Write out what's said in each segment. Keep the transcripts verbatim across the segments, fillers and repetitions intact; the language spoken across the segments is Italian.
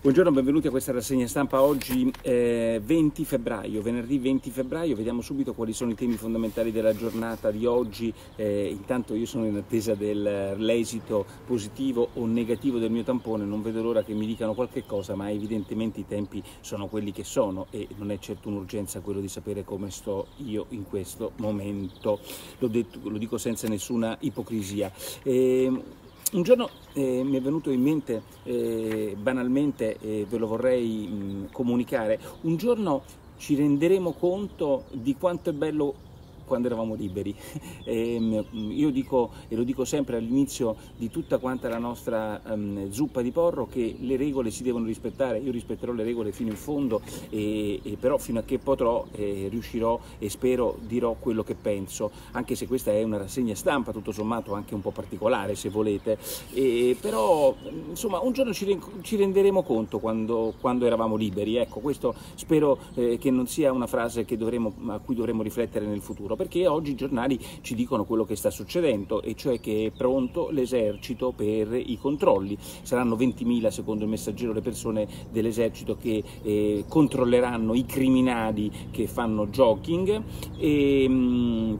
Buongiorno, benvenuti a questa rassegna stampa. Oggi eh, venti febbraio, venerdì venti febbraio, vediamo subito quali sono i temi fondamentali della giornata di oggi. Eh, intanto io sono in attesa dell'esito positivo o negativo del mio tampone, non vedo l'ora che mi dicano qualche cosa, ma evidentemente i tempi sono quelli che sono e non è certo un'urgenza quello di sapere come sto io in questo momento. L'ho detto, lo dico senza nessuna ipocrisia. Eh, Un giorno eh, mi è venuto in mente, eh, banalmente, eh, ve lo vorrei mh, comunicare, un giorno ci renderemo conto di quanto è bello quando eravamo liberi. E, io dico, e lo dico sempre all'inizio di tutta quanta la nostra um, zuppa di porro, che le regole si devono rispettare. Io rispetterò le regole fino in fondo, e, e però fino a che potrò eh, riuscirò e spero dirò quello che penso, anche se questa è una rassegna stampa tutto sommato anche un po' particolare, se volete, e, però insomma un giorno ci, ci renderemo conto quando, quando eravamo liberi. Ecco, questo spero eh, che non sia una frase che dovremo, a cui dovremo riflettere nel futuro, perché oggi i giornali ci dicono quello che sta succedendo, e cioè che è pronto l'esercito per i controlli. Saranno ventimila, secondo il Messaggero, le persone dell'esercito che eh, controlleranno i criminali che fanno jogging, e, mh,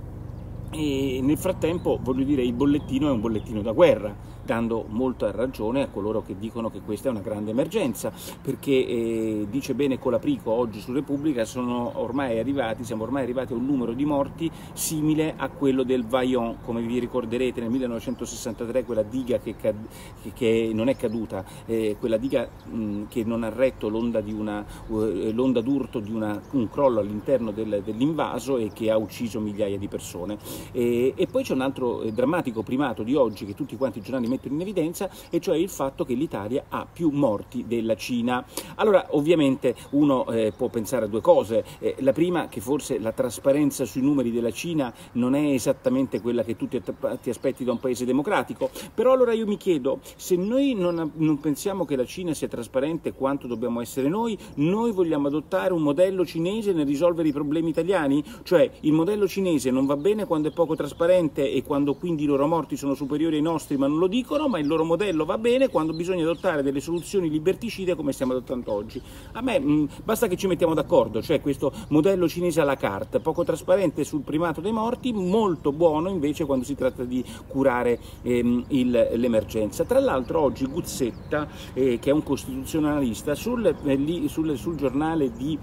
e nel frattempo, voglio dire, il bollettino è un bollettino da guerra, dando molta ragione a coloro che dicono che questa è una grande emergenza, perché eh, dice bene Colaprico oggi su Repubblica, sono ormai arrivati, siamo ormai arrivati a un numero di morti simile a quello del Vajont. Come vi ricorderete, nel millenovecentosessantatré quella diga che, che, che non è caduta, eh, quella diga mh, che non ha retto l'onda di una uh, l'onda d'urto di una, un crollo all'interno del, dell'invaso, e che ha ucciso migliaia di persone. E, e poi c'è un altro eh, drammatico primato di oggi che tutti quanti i giornali mettono in evidenza, e cioè il fatto che l'Italia ha più morti della Cina. Allora, ovviamente uno eh, può pensare a due cose. Eh, la prima, che forse la trasparenza sui numeri della Cina non è esattamente quella che tu ti, ti aspetti da un paese democratico, però allora io mi chiedo, se noi non, non pensiamo che la Cina sia trasparente quanto dobbiamo essere noi, noi vogliamo adottare un modello cinese nel risolvere i problemi italiani? Cioè, il modello cinese non va bene quando è poco trasparente e quando quindi i loro morti sono superiori ai nostri, ma non lo dicono, ma il loro modello va bene quando bisogna adottare delle soluzioni liberticide come stiamo adottando oggi. A me mh, basta che ci mettiamo d'accordo, cioè questo modello cinese à la carte, poco trasparente sul primato dei morti, molto buono invece quando si tratta di curare ehm, l'emergenza. Tra l'altro oggi Guzzetta, eh, che è un costituzionalista, sul, eh, lì, sul, sul giornale di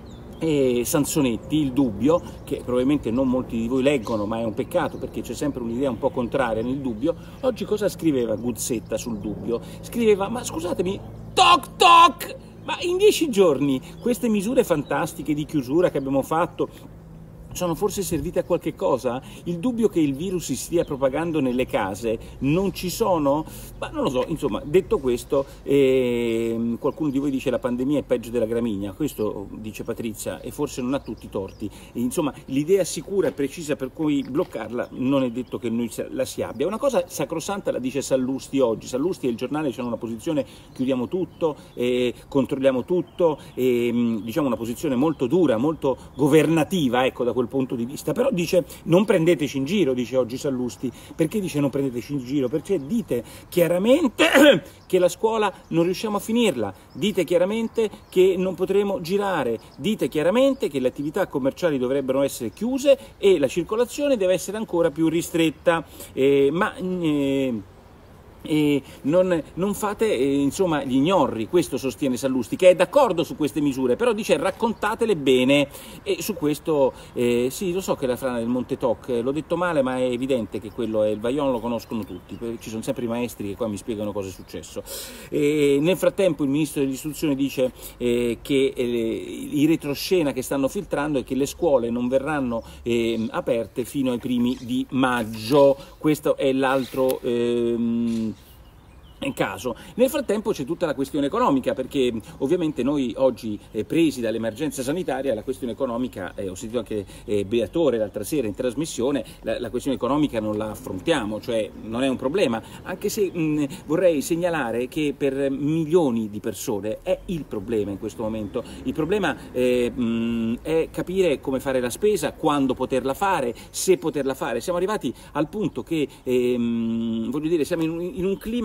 E Sansonetti, Il Dubbio, che probabilmente non molti di voi leggono, ma è un peccato perché c'è sempre un'idea un po' contraria nel Dubbio. Oggi cosa scriveva Guzzetta sul Dubbio? Scriveva: ma scusatemi, toc toc, ma in dieci giorni queste misure fantastiche di chiusura che abbiamo fatto sono forse servite a qualche cosa? Il dubbio che il virus si stia propagando nelle case non ci sono? Ma non lo so, insomma, detto questo, eh, qualcuno di voi dice la pandemia è peggio della gramigna, questo dice Patrizia, e forse non ha tutti i torti. E, insomma, l'idea sicura e precisa per cui bloccarla non è detto che noi la si abbia. Una cosa sacrosanta la dice Sallusti oggi. Sallusti e il giornale hanno una posizione: chiudiamo tutto, eh, controlliamo tutto, eh, diciamo una posizione molto dura, molto governativa, ecco, da quel punto di vista. Però dice: non prendeteci in giro, dice oggi Sallusti. Perché dice non prendeteci in giro? Perché dite chiaramente che la scuola non riusciamo a finirla, dite chiaramente che non potremo girare, dite chiaramente che le attività commerciali dovrebbero essere chiuse e la circolazione deve essere ancora più ristretta, eh, ma eh, E non, non fate eh, insomma gli ignorri. Questo sostiene Sallusti, che è d'accordo su queste misure, però dice raccontatele bene. E su questo eh, sì, lo so che la frana del Monte Toc, eh, l'ho detto male, ma è evidente che quello è il Vajont, lo conoscono tutti, ci sono sempre i maestri che qua mi spiegano cosa è successo. E nel frattempo il ministro dell'istruzione dice eh, che eh, i retroscena che stanno filtrando è che le scuole non verranno eh, aperte fino ai primi di maggio. Questo è l'altro ehm, in caso. Nel frattempo c'è tutta la questione economica, perché ovviamente noi oggi eh, presi dall'emergenza sanitaria, la questione economica, eh, ho sentito anche eh, Beatore l'altra sera in trasmissione, la, la questione economica non la affrontiamo, cioè non è un problema, anche se mh, vorrei segnalare che per milioni di persone è il problema in questo momento. Il problema eh, mh, è capire come fare la spesa, quando poterla fare, se poterla fare. Siamo arrivati al punto che, eh, mh, voglio dire, siamo in un, in un clima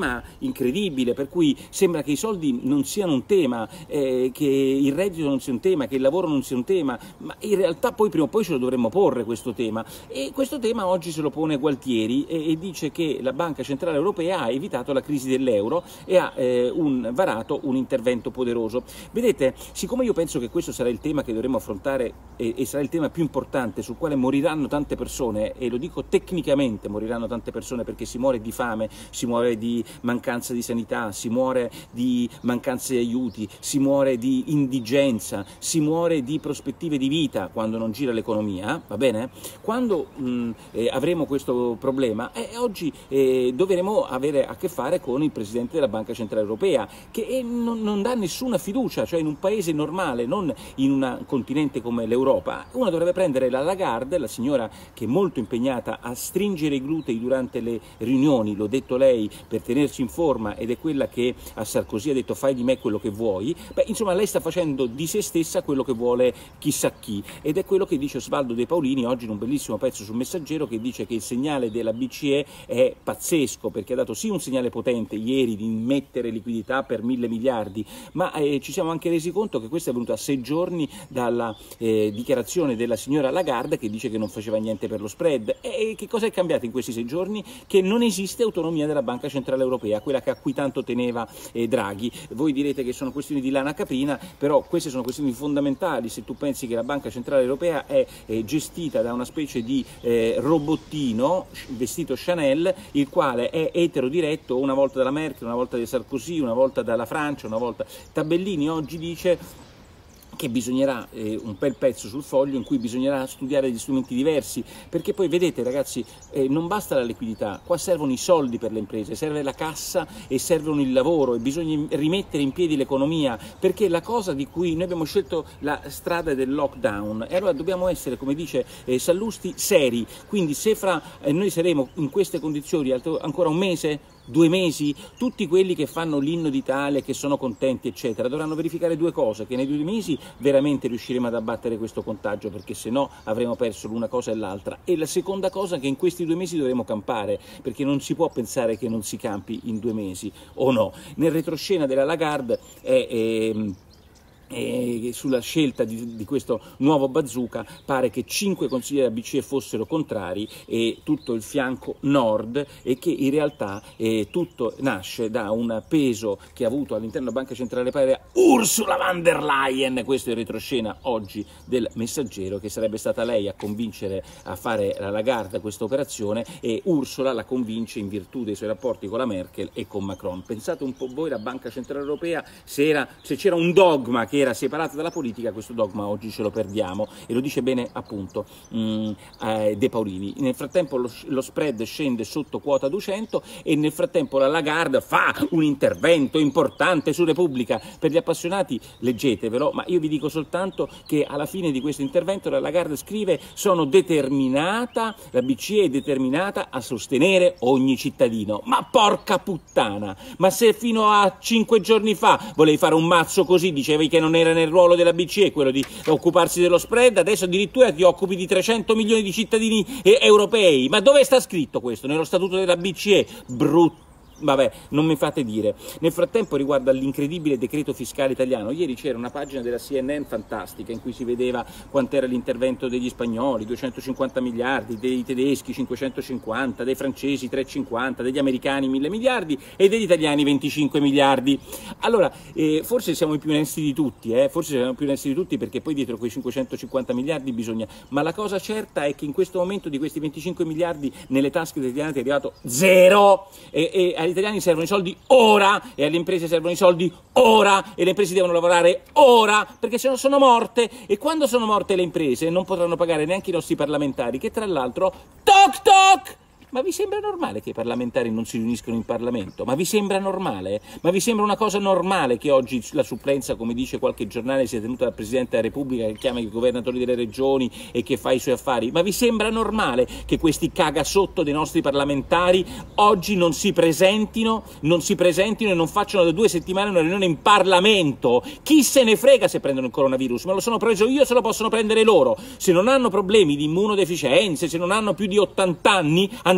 incredibile, per cui sembra che i soldi non siano un tema, eh, che il reddito non sia un tema, che il lavoro non sia un tema, ma in realtà poi prima o poi ce lo dovremmo porre questo tema, e questo tema oggi se lo pone Gualtieri e, e dice che la Banca Centrale Europea ha evitato la crisi dell'euro e ha eh, un, varato un intervento poderoso. Vedete, siccome io penso che questo sarà il tema che dovremo affrontare e, e sarà il tema più importante sul quale moriranno tante persone, e lo dico tecnicamente, moriranno tante persone perché si muore di fame, si muore di mancanza di sanità, si muore di mancanza di aiuti, si muore di indigenza, si muore di prospettive di vita quando non gira l'economia, va bene? Quando mh, eh, avremo questo problema, eh, oggi eh, dovremo avere a che fare con il Presidente della Banca Centrale Europea, che eh, non, non dà nessuna fiducia, cioè in un paese normale, non in un continente come l'Europa, uno dovrebbe prendere la Lagarde, la signora che è molto impegnata a stringere i glutei durante le riunioni, l'ho detto lei, per tenerci in forma, ed è quella che a Sarkozy ha detto fai di me quello che vuoi. Beh, insomma, lei sta facendo di se stessa quello che vuole chissà chi, ed è quello che dice Osvaldo De Paolini oggi in un bellissimo pezzo sul Messaggero, che dice che il segnale della B C E è pazzesco, perché ha dato sì un segnale potente ieri di immettere liquidità per mille miliardi, ma eh, ci siamo anche resi conto che questo è venuto a sei giorni dalla eh, dichiarazione della signora Lagarde, che dice che non faceva niente per lo spread. E che cosa è cambiato in questi sei giorni? Che non esiste autonomia della Banca Centrale Europea, quella che a cui tanto teneva eh, Draghi. Voi direte che sono questioni di lana caprina, però queste sono questioni fondamentali se tu pensi che la Banca Centrale Europea è eh, gestita da una specie di eh, robottino vestito Chanel, il quale è eterodiretto una volta dalla Merkel, una volta da Sarkozy, una volta dalla Francia, una volta... Tabellini oggi dice che bisognerà eh, un bel pezzo sul Foglio in cui bisognerà studiare gli strumenti diversi, perché poi vedete ragazzi, eh, non basta la liquidità, qua servono i soldi per le imprese, serve la cassa e servono il lavoro, e bisogna rimettere in piedi l'economia, perché la cosa di cui noi abbiamo scelto la strada del lockdown, e allora dobbiamo essere, come dice eh, Sallusti, seri. Quindi se fra eh, noi saremo in queste condizioni ancora un mese, due mesi, tutti quelli che fanno l'inno d'Italia, che sono contenti eccetera, dovranno verificare due cose: che nei due mesi veramente riusciremo ad abbattere questo contagio, perché se no avremo perso l'una cosa e l'altra, e la seconda cosa che in questi due mesi dovremo campare, perché non si può pensare che non si campi in due mesi, o no? Nel retroscena della Lagarde è... è E sulla scelta di, di questo nuovo bazooka pare che cinque consiglieri della B C E fossero contrari, e tutto il fianco nord, e che in realtà eh, tutto nasce da un peso che ha avuto all'interno della Banca Centrale Europea Ursula von der Leyen. Questo è il retroscena oggi del Messaggero, che sarebbe stata lei a convincere a fare la Lagarde questa operazione, e Ursula la convince in virtù dei suoi rapporti con la Merkel e con Macron. Pensate un po' voi, la Banca Centrale Europea, se, era, se c'era un dogma che era separato dalla politica, questo dogma oggi ce lo perdiamo, e lo dice bene appunto mh, eh, De Paolini. Nel frattempo lo, lo spread scende sotto quota duecento, e nel frattempo la Lagarde fa un intervento importante su Repubblica. Per gli appassionati leggetevelo, ma io vi dico soltanto che alla fine di questo intervento la Lagarde scrive: sono determinata, la B C E è determinata a sostenere ogni cittadino. Ma porca puttana, ma se fino a cinque giorni fa volevi fare un mazzo così, dicevi che non era nel ruolo della B C E quello di occuparsi dello spread, adesso addirittura ti occupi di trecento milioni di cittadini eh, europei. Ma dove sta scritto questo? Nello statuto della B C E? Brutto. Vabbè, non mi fate dire. Nel frattempo, riguardo all'incredibile decreto fiscale italiano, ieri c'era una pagina della C N N fantastica in cui si vedeva quant'era l'intervento degli spagnoli, duecentocinquanta miliardi, dei tedeschi cinquecentocinquanta, dei francesi trecentocinquanta, degli americani mille miliardi e degli italiani venticinque miliardi. Allora, eh, forse siamo i più onesti di tutti, eh? forse siamo i più onesti di tutti, perché poi dietro quei cinquecentocinquanta miliardi bisogna... Ma la cosa certa è che in questo momento di questi venticinque miliardi nelle tasche degli italiani è arrivato zero, e, e agli italiani servono i soldi ora, e alle imprese servono i soldi ora, e le imprese devono lavorare ora, perché se no sono morte, e quando sono morte le imprese non potranno pagare neanche i nostri parlamentari, che tra l'altro toc toc! Ma vi sembra normale che i parlamentari non si riuniscono in Parlamento? Ma vi sembra normale? Ma vi sembra una cosa normale che oggi la supplenza, come dice qualche giornale, sia tenuta dal Presidente della Repubblica, che chiama i governatori delle regioni e che fa i suoi affari? Ma vi sembra normale che questi cagasotto dei nostri parlamentari oggi non si presentino, non si presentino e non facciano da due settimane una riunione in Parlamento? Chi se ne frega se prendono il coronavirus? Me lo sono preso io, se lo possono prendere loro. Se non hanno problemi di immunodeficienze, se non hanno più di ottanta anni,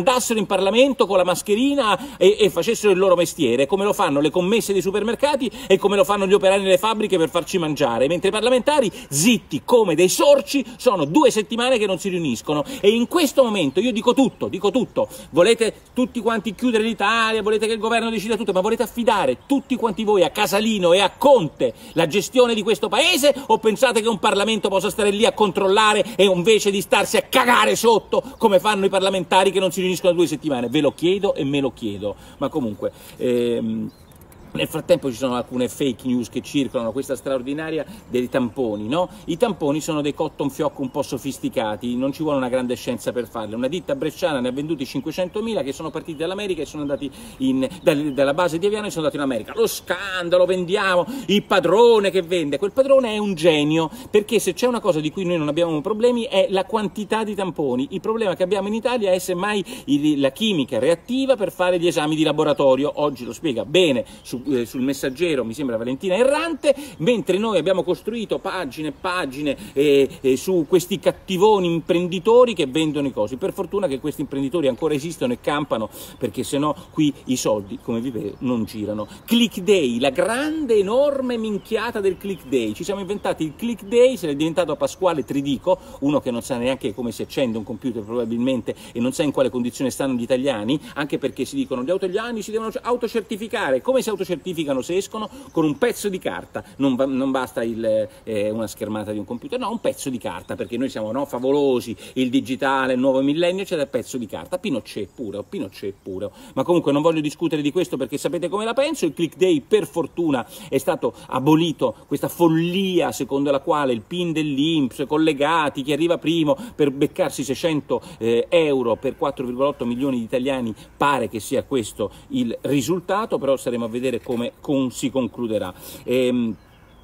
andassero in Parlamento con la mascherina e, e facessero il loro mestiere, come lo fanno le commesse dei supermercati e come lo fanno gli operai nelle fabbriche per farci mangiare, mentre i parlamentari, zitti come dei sorci, sono due settimane che non si riuniscono. E in questo momento io dico tutto, dico tutto, volete tutti quanti chiudere l'Italia, volete che il governo decida tutto, ma volete affidare tutti quanti voi a Casalino e a Conte la gestione di questo paese, o pensate che un Parlamento possa stare lì a controllare e invece di starsi a cagare sotto come fanno i parlamentari che non si riuniscono da due settimane? Ve lo chiedo e me lo chiedo, ma comunque... Ehm... Nel frattempo ci sono alcune fake news che circolano, questa straordinaria dei tamponi, no? I tamponi sono dei cotton fioc un po' sofisticati, non ci vuole una grande scienza per farli. Una ditta bresciana ne ha venduti cinquecentomila che sono partiti dall'America e sono andati in, dalla base di Aviano e sono andati in America. Lo scandalo, vendiamo, il padrone che vende. Quel padrone è un genio, perché se c'è una cosa di cui noi non abbiamo problemi è la quantità di tamponi. Il problema che abbiamo in Italia è semmai la chimica reattiva per fare gli esami di laboratorio. Oggi lo spiega bene su sul Messaggero, mi sembra, Valentina Errante, mentre noi abbiamo costruito pagine e pagine eh, eh, su questi cattivoni imprenditori che vendono i cosi. Per fortuna che questi imprenditori ancora esistono e campano, perché sennò qui i soldi, come vi vedo, non girano. Click Day, la grande, enorme minchiata del Click Day. Ci siamo inventati il Click Day, se ne è diventato Pasquale Tridico, uno che non sa neanche come si accende un computer probabilmente e non sa in quale condizione stanno gli italiani, anche perché si dicono gli italiani si devono autocertificare. Come si autocertificano? Certificano se escono? Con un pezzo di carta, non, non basta il, eh, una schermata di un computer, no, un pezzo di carta, perché noi siamo, no, favolosi, il digitale, il nuovo millennio, c'è del pezzo di carta. Pinochet pure, Pinochet pure. Ma comunque non voglio discutere di questo perché sapete come la penso. Il Click Day per fortuna è stato abolito, questa follia secondo la quale il PIN dell'I N P S, collegati, chi arriva primo per beccarsi seicento eh, euro per quattro virgola otto milioni di italiani, pare che sia questo il risultato, però staremo a vedere come con, si concluderà. Ehm,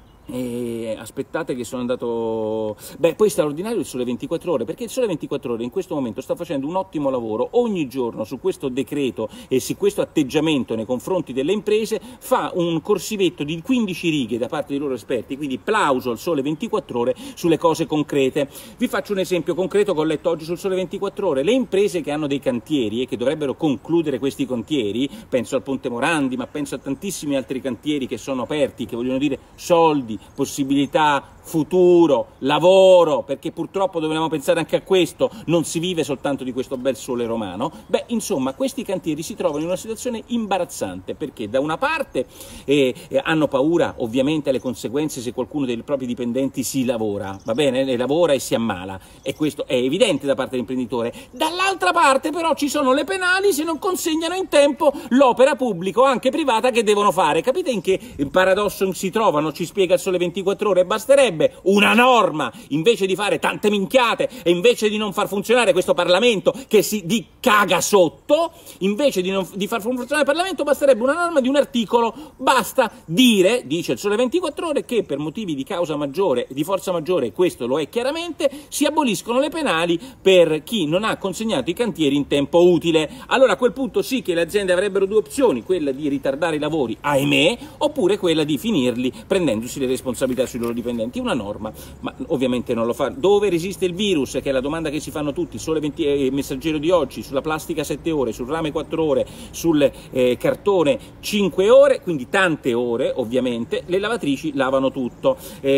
E aspettate che sono andato... Beh, poi straordinario il Sole ventiquattro Ore, perché il Sole ventiquattro Ore in questo momento sta facendo un ottimo lavoro ogni giorno su questo decreto e su questo atteggiamento nei confronti delle imprese. Fa un corsivetto di quindici righe da parte dei loro esperti, quindi plauso al Sole ventiquattro Ore sulle cose concrete. Vi faccio un esempio concreto che ho letto oggi sul Sole ventiquattro Ore. Le imprese che hanno dei cantieri e che dovrebbero concludere questi cantieri, penso al Ponte Morandi, ma penso a tantissimi altri cantieri che sono aperti, che vogliono dire soldi, possibilità, futuro, lavoro, perché purtroppo dobbiamo pensare anche a questo, non si vive soltanto di questo bel sole romano. Beh, insomma, questi cantieri si trovano in una situazione imbarazzante, perché da una parte eh, eh, hanno paura ovviamente alle conseguenze se qualcuno dei propri dipendenti si lavora, va bene? E lavora e si ammala, e questo è evidente da parte dell'imprenditore. Dall'altra parte però ci sono le penali se non consegnano in tempo l'opera pubblica o anche privata che devono fare. Capite in che paradosso si trovano? Ci spiega il Sole ventiquattro Ore. Basterebbe una norma, invece di fare tante minchiate e invece di non far funzionare questo Parlamento che si di caga sotto, invece di, non, di far funzionare il Parlamento basterebbe una norma di un articolo. Basta dire, dice il Sole ventiquattro Ore, che per motivi di causa maggiore, di forza maggiore, questo lo è chiaramente, si aboliscono le penali per chi non ha consegnato i cantieri in tempo utile. Allora a quel punto sì che le aziende avrebbero due opzioni, quella di ritardare i lavori, ahimè, oppure quella di finirli prendendosi le responsabilità sui loro dipendenti. Una norma, ma ovviamente non lo fa. Dove resiste il virus, che è la domanda che si fanno tutti. Sole venti, eh, Messaggero di oggi, sulla plastica sette ore, sul rame quattro ore, sul eh, cartone cinque ore, quindi tante ore ovviamente. Le lavatrici lavano tutto.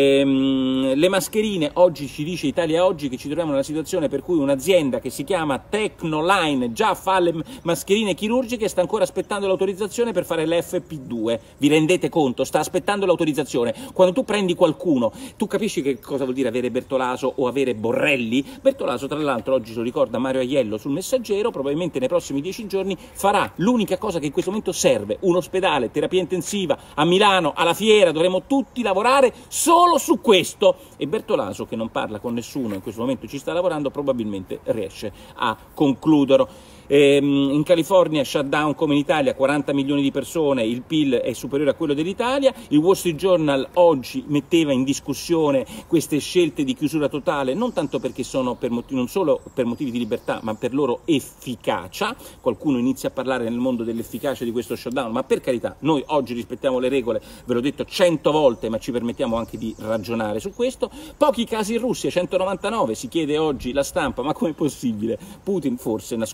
Ehm, le mascherine, oggi ci dice Italia Oggi che ci troviamo in una situazione per cui un'azienda che si chiama Tecnoline già fa le mascherine chirurgiche, sta ancora aspettando l'autorizzazione per fare l'F P due. Vi rendete conto? Sta aspettando l'autorizzazione. Quando tu prendi qualcuno, tu capisci che cosa vuol dire avere Bertolaso o avere Borrelli? Bertolaso, tra l'altro, oggi lo ricorda Mario Aiello sul Messaggero, probabilmente nei prossimi dieci giorni farà l'unica cosa che in questo momento serve: un ospedale, terapia intensiva a Milano, alla Fiera. Dovremo tutti lavorare solo su questo, e Bertolaso, che non parla con nessuno, in questo momento ci sta lavorando, probabilmente riesce a concluderlo. Ehm, in California shutdown come in Italia, quaranta milioni di persone, il P I L è superiore a quello dell'Italia. Il Wall Street Journal oggi metteva in discussione queste scelte di chiusura totale, non tanto perché sono per motivi, non solo per motivi di libertà, ma per loro efficacia. Qualcuno inizia a parlare nel mondo dell'efficacia di questo shutdown, ma per carità, noi oggi rispettiamo le regole, ve l'ho detto cento volte, ma ci permettiamo anche di ragionare su questo. Pochi casi in Russia, centonovantanove, si chiede oggi la stampa, ma com'è possibile? Putin forse nasconde qualcosa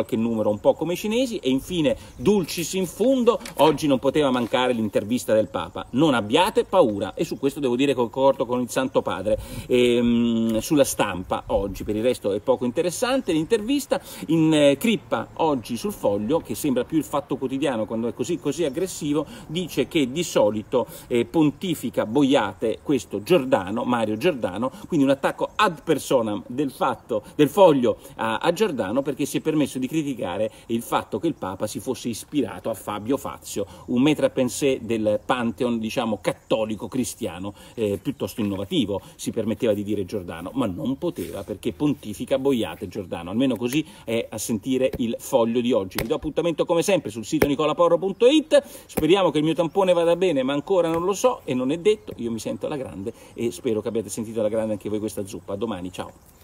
qualche numero un po' come i cinesi. E infine, dulcis in fundo, oggi non poteva mancare l'intervista del Papa. Non abbiate paura, e su questo devo dire che concordo con il Santo Padre. Ehm, sulla Stampa oggi, per il resto è poco interessante l'intervista. In eh, crippa oggi sul Foglio, che sembra più il Fatto Quotidiano quando è così così aggressivo, dice che di solito eh, pontifica boiate questo Giordano, Mario Giordano, quindi un attacco ad personam del fatto del Foglio a, a Giordano, perché si è permesso di criticare il fatto che il Papa si fosse ispirato a Fabio Fazio, un maître à penser del pantheon, diciamo, cattolico cristiano eh, piuttosto innovativo, si permetteva di dire Giordano, ma non poteva perché pontifica boiate Giordano. Almeno così è a sentire il Foglio di oggi. Vi do appuntamento come sempre sul sito nicolaporro punto it. Speriamo che il mio tampone vada bene, ma ancora non lo so e non è detto. Io mi sento alla grande e spero che abbiate sentito alla grande anche voi questa zuppa. A domani, ciao!